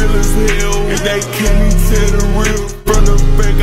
real as hell, and they can't even tell the real from the back